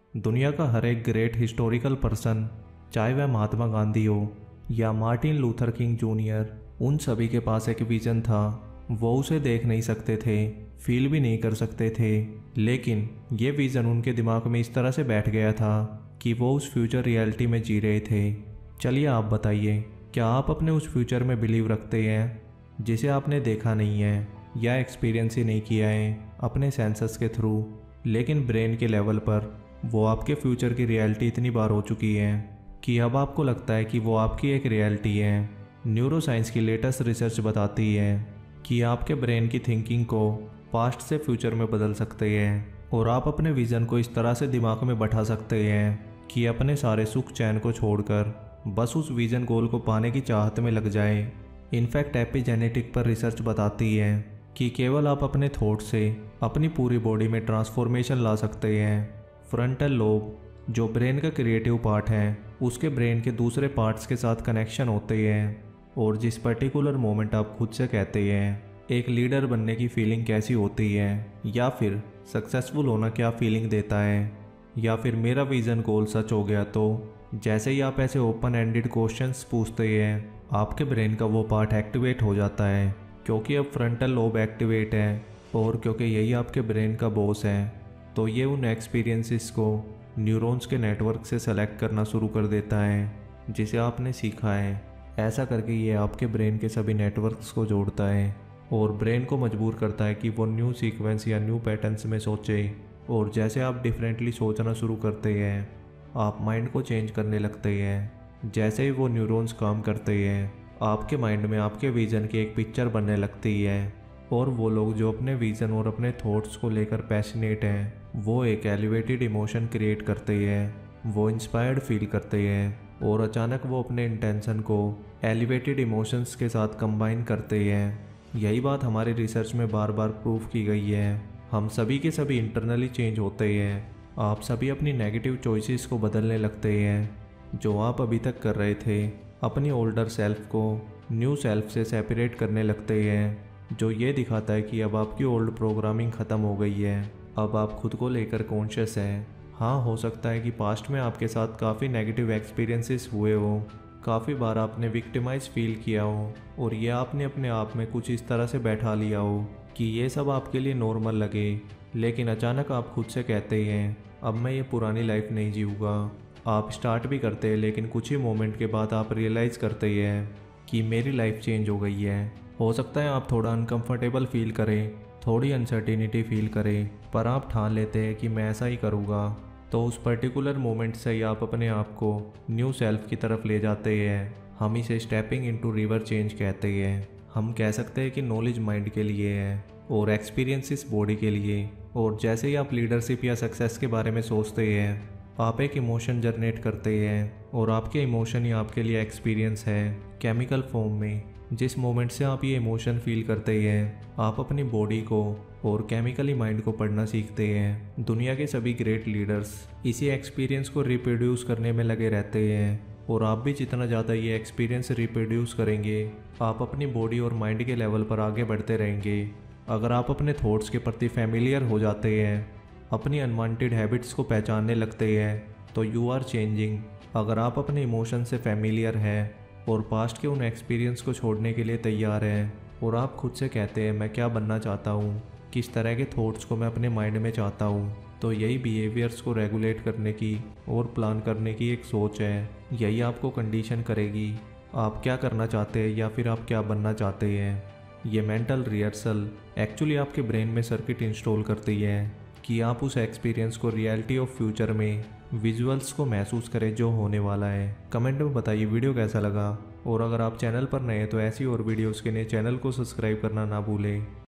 दुनिया का हर एक ग्रेट हिस्टोरिकल पर्सन, चाहे वह महात्मा गांधी हो या मार्टिन लूथर किंग जूनियर, उन सभी के पास एक विजन था। वो उसे देख नहीं सकते थे, फील भी नहीं कर सकते थे, लेकिन ये विजन उनके दिमाग में इस तरह से बैठ गया था कि वो उस फ्यूचर रियलिटी में जी रहे थे। चलिए आप बताइए, क्या आप अपने उस फ्यूचर में बिलीव रखते हैं जिसे आपने देखा नहीं है या एक्सपीरियंस ही नहीं किया है अपने सेंसस के थ्रू, लेकिन ब्रेन के लेवल पर वो आपके फ्यूचर की रियलिटी इतनी बार हो चुकी है कि अब आपको लगता है कि वो आपकी एक रियलिटी है। न्यूरोसाइंस की लेटेस्ट रिसर्च बताती है कि आपके ब्रेन की थिंकिंग को पास्ट से फ्यूचर में बदल सकते हैं और आप अपने विज़न को इस तरह से दिमाग में बैठा सकते हैं कि अपने सारे सुख चैन को छोड़कर बस उस विज़न गोल को पाने की चाहत में लग जाए। इनफैक्ट एपिजेनेटिक पर रिसर्च बताती है कि केवल आप अपने थॉट से अपनी पूरी बॉडी में ट्रांसफॉर्मेशन ला सकते हैं। फ्रंटल लोब, जो ब्रेन का क्रिएटिव पार्ट है, उसके ब्रेन के दूसरे पार्ट्स के साथ कनेक्शन होते हैं और जिस पर्टिकुलर मोमेंट आप खुद से कहते हैं एक लीडर बनने की फीलिंग कैसी होती है, या फिर सक्सेसफुल होना क्या फीलिंग देता है, या फिर मेरा विज़न गोल सच हो गया, तो जैसे ही आप ऐसे ओपन एंडेड क्वेश्चंस पूछते हैं आपके ब्रेन का वो पार्ट एक्टिवेट हो जाता है, क्योंकि अब फ्रंटल लोब एक्टिवेट है और क्योंकि यही आपके ब्रेन का बॉस है, तो ये उन एक्सपीरियंसेस को न्यूरॉन्स के नेटवर्क से सेलेक्ट करना शुरू कर देता है जिसे आपने सीखा है। ऐसा करके ये आपके ब्रेन के सभी नेटवर्क्स को जोड़ता है और ब्रेन को मजबूर करता है कि वो न्यू सीक्वेंस या न्यू पैटर्न्स में सोचे। और जैसे आप डिफरेंटली सोचना शुरू करते हैं आप माइंड को चेंज करने लगते हैं। जैसे ही वो न्यूरॉन्स काम करते हैं आपके माइंड में आपके विज़न की एक पिक्चर बनने लगती है और वो लोग जो अपने विज़न और अपने थॉट्स को लेकर पैशनेट हैं वो एक एलिवेटेड इमोशन क्रिएट करते हैं, वो इंस्पायर्ड फील करते हैं और अचानक वो अपने इंटेंशन को एलिवेटेड इमोशंस के साथ कंबाइन करते हैं। यही बात हमारे रिसर्च में बार बार प्रूफ की गई है। हम सभी के सभी इंटरनली चेंज होते हैं। आप सभी अपनी नेगेटिव चॉइसेस को बदलने लगते हैं जो आप अभी तक कर रहे थे। अपनी ओल्डर सेल्फ को न्यू सेल्फ से सेपरेट करने लगते हैं, जो ये दिखाता है कि अब आपकी ओल्ड प्रोग्रामिंग ख़त्म हो गई है। अब आप खुद को लेकर कॉन्शियस हैं। हाँ, हो सकता है कि पास्ट में आपके साथ काफ़ी नेगेटिव एक्सपीरियंसेस हुए हो, काफ़ी बार आपने विक्टिमाइज फील किया हो और ये आपने अपने आप में कुछ इस तरह से बैठा लिया हो कि ये सब आपके लिए नॉर्मल लगे, लेकिन अचानक आप खुद से कहते हैं अब मैं ये पुरानी लाइफ नहीं जीऊँगा। आप स्टार्ट भी करते हैं, लेकिन कुछ ही मोमेंट के बाद आप रियलाइज़ करते हैं कि मेरी लाइफ चेंज हो गई है। हो सकता है आप थोड़ा अनकंफर्टेबल फील करें, थोड़ी अनसर्टिनिटी फील करें, पर आप ठान लेते हैं कि मैं ऐसा ही करूँगा। तो उस पर्टिकुलर मोमेंट से ही आप अपने आप को न्यू सेल्फ की तरफ ले जाते हैं। हम इसे स्टेपिंग इनटू रिवर चेंज कहते हैं। हम कह सकते हैं कि नॉलेज माइंड के लिए है और एक्सपीरियंसेस बॉडी के लिए। और जैसे ही आप लीडरशिप या सक्सेस के बारे में सोचते हैं आप एक इमोशन जनरेट करते हैं और आपके इमोशन ही आपके लिए एक्सपीरियंस है केमिकल फॉर्म में। जिस मोमेंट से आप ये इमोशन फील करते हैं आप अपनी बॉडी को और केमिकली माइंड को पढ़ना सीखते हैं। दुनिया के सभी ग्रेट लीडर्स इसी एक्सपीरियंस को रिप्रोड्यूस करने में लगे रहते हैं और आप भी जितना ज़्यादा ये एक्सपीरियंस रिप्रोड्यूस करेंगे आप अपनी बॉडी और माइंड के लेवल पर आगे बढ़ते रहेंगे। अगर आप अपने थॉट्स के प्रति फैमिलियर हो जाते हैं, अपनी अनवांटेड हैबिट्स को पहचानने लगते हैं, तो यू आर चेंजिंग। अगर आप अपने इमोशन से फैमिलियर हैं और पास्ट के उन एक्सपीरियंस को छोड़ने के लिए तैयार हैं और आप खुद से कहते हैं मैं क्या बनना चाहता हूँ, किस तरह के थॉट्स को मैं अपने माइंड में चाहता हूँ, तो यही बिहेवियर्स को रेगुलेट करने की और प्लान करने की एक सोच है। यही आपको कंडीशन करेगी आप क्या करना चाहते हैं या फिर आप क्या बनना चाहते हैं। ये मेंटल रिहर्सल एक्चुअली आपके ब्रेन में सर्किट इंस्टॉल करती है कि आप उस एक्सपीरियंस को रियलिटी ऑफ फ्यूचर में विजुअल्स को महसूस करें जो होने वाला है। कमेंट में बताइए वीडियो कैसा लगा और अगर आप चैनल पर नए हैं तो ऐसी और वीडियोस के लिए चैनल को सब्सक्राइब करना ना भूलें।